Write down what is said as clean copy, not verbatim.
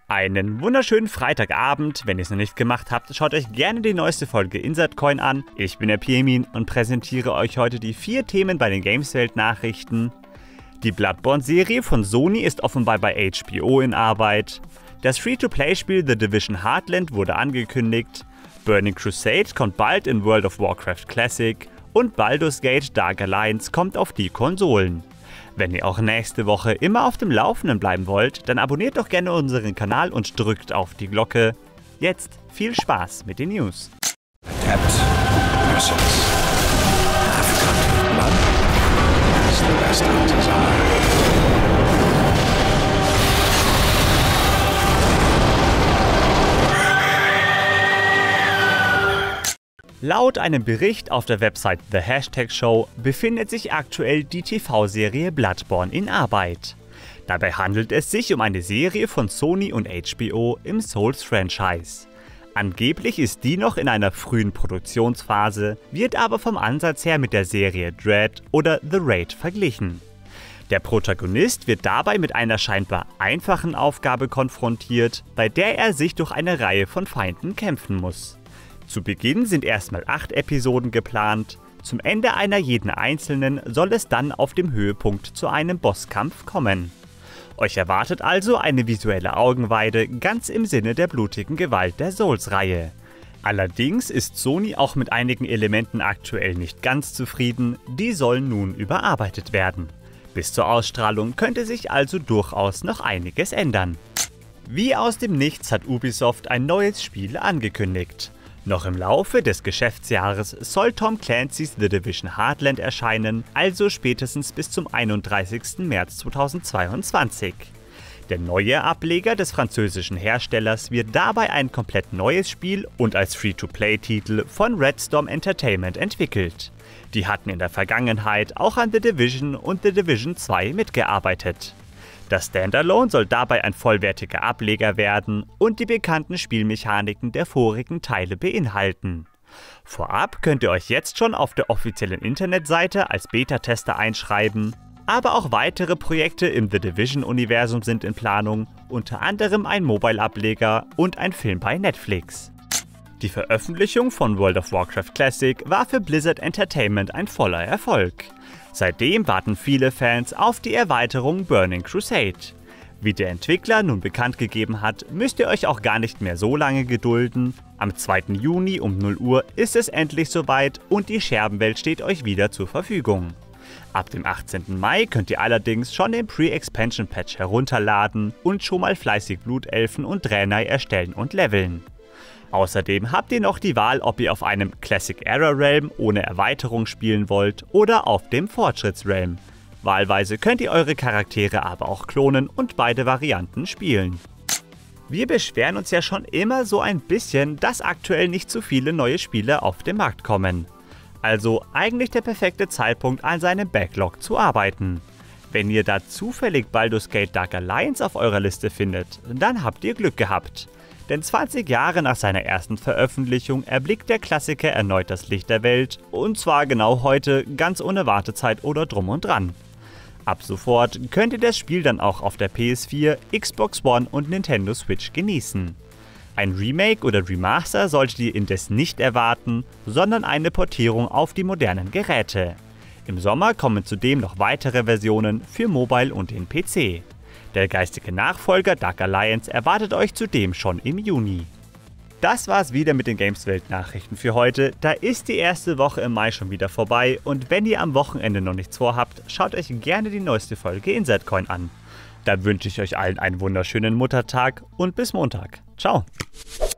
Einen wunderschönen Freitagabend. Wenn ihr es noch nicht gemacht habt, schaut euch gerne die neueste Folge Insert Coin an. Ich bin der Pirmin und präsentiere euch heute die 4 Themen bei den Gameswelt-Nachrichten. Die Bloodborne-Serie von Sony ist offenbar bei HBO in Arbeit. Das Free-to-Play-Spiel The Division Heartland wurde angekündigt. Burning Crusade kommt bald in World of Warcraft Classic. Und Baldur's Gate Dark Alliance kommt auf die Konsolen. Wenn ihr auch nächste Woche immer auf dem Laufenden bleiben wollt, dann abonniert doch gerne unseren Kanal und drückt auf die Glocke. Jetzt viel Spaß mit den News. Laut einem Bericht auf der Website The Hashtag Show befindet sich aktuell die TV-Serie Bloodborne in Arbeit. Dabei handelt es sich um eine Serie von Sony und HBO im Souls-Franchise. Angeblich ist die noch in einer frühen Produktionsphase, wird aber vom Ansatz her mit der Serie Dread oder The Raid verglichen. Der Protagonist wird dabei mit einer scheinbar einfachen Aufgabe konfrontiert, bei der er sich durch eine Reihe von Feinden kämpfen muss. Zu Beginn sind erstmal 8 Episoden geplant, zum Ende einer jeden einzelnen soll es dann auf dem Höhepunkt zu einem Bosskampf kommen. Euch erwartet also eine visuelle Augenweide ganz im Sinne der blutigen Gewalt der Souls-Reihe. Allerdings ist Sony auch mit einigen Elementen aktuell nicht ganz zufrieden, die sollen nun überarbeitet werden. Bis zur Ausstrahlung könnte sich also durchaus noch einiges ändern. Wie aus dem Nichts hat Ubisoft ein neues Spiel angekündigt. Noch im Laufe des Geschäftsjahres soll Tom Clancy's The Division Heartland erscheinen, also spätestens bis zum 31. März 2022. Der neue Ableger des französischen Herstellers wird dabei ein komplett neues Spiel und als Free-to-Play-Titel von Red Storm Entertainment entwickelt. Die hatten in der Vergangenheit auch an The Division und The Division 2 mitgearbeitet. Das Standalone soll dabei ein vollwertiger Ableger werden und die bekannten Spielmechaniken der vorigen Teile beinhalten. Vorab könnt ihr euch jetzt schon auf der offiziellen Internetseite als Beta-Tester einschreiben, aber auch weitere Projekte im The Division-Universum sind in Planung, unter anderem ein Mobile-Ableger und ein Film bei Netflix. Die Veröffentlichung von World of Warcraft Classic war für Blizzard Entertainment ein voller Erfolg. Seitdem warten viele Fans auf die Erweiterung Burning Crusade. Wie der Entwickler nun bekannt gegeben hat, müsst ihr euch auch gar nicht mehr so lange gedulden. Am 2. Juni um 0 Uhr ist es endlich soweit und die Scherbenwelt steht euch wieder zur Verfügung. Ab dem 18. Mai könnt ihr allerdings schon den Pre-Expansion Patch herunterladen und schon mal fleißig Blutelfen und Draenei erstellen und leveln. Außerdem habt ihr noch die Wahl, ob ihr auf einem Classic Era Realm ohne Erweiterung spielen wollt oder auf dem Fortschrittsrealm. Wahlweise könnt ihr eure Charaktere aber auch klonen und beide Varianten spielen. Wir beschweren uns ja schon immer so ein bisschen, dass aktuell nicht so viele neue Spiele auf den Markt kommen. Also eigentlich der perfekte Zeitpunkt, an seinem Backlog zu arbeiten. Wenn ihr da zufällig Baldur's Gate Dark Alliance auf eurer Liste findet, dann habt ihr Glück gehabt. Denn 20 Jahre nach seiner ersten Veröffentlichung erblickt der Klassiker erneut das Licht der Welt, und zwar genau heute, ganz ohne Wartezeit oder drum und dran. Ab sofort könnt ihr das Spiel dann auch auf der PS4, Xbox One und Nintendo Switch genießen. Ein Remake oder Remaster solltet ihr indes nicht erwarten, sondern eine Portierung auf die modernen Geräte. Im Sommer kommen zudem noch weitere Versionen für Mobile und den PC. Der geistige Nachfolger Dark Alliance erwartet euch zudem schon im Juni. Das war's wieder mit den Gameswelt-Nachrichten für heute. Da ist die erste Woche im Mai schon wieder vorbei und wenn ihr am Wochenende noch nichts vorhabt, schaut euch gerne die neueste Folge Insert Coin an. Dann wünsche ich euch allen einen wunderschönen Muttertag und bis Montag. Ciao!